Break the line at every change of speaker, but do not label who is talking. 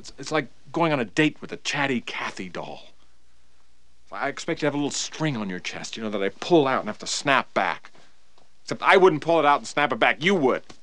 It's like going on a date with a chatty Cathy doll. I expect you to have a little string on your chest, you know, that I pull out and have to snap back. Except I wouldn't pull it out and snap it back. You would.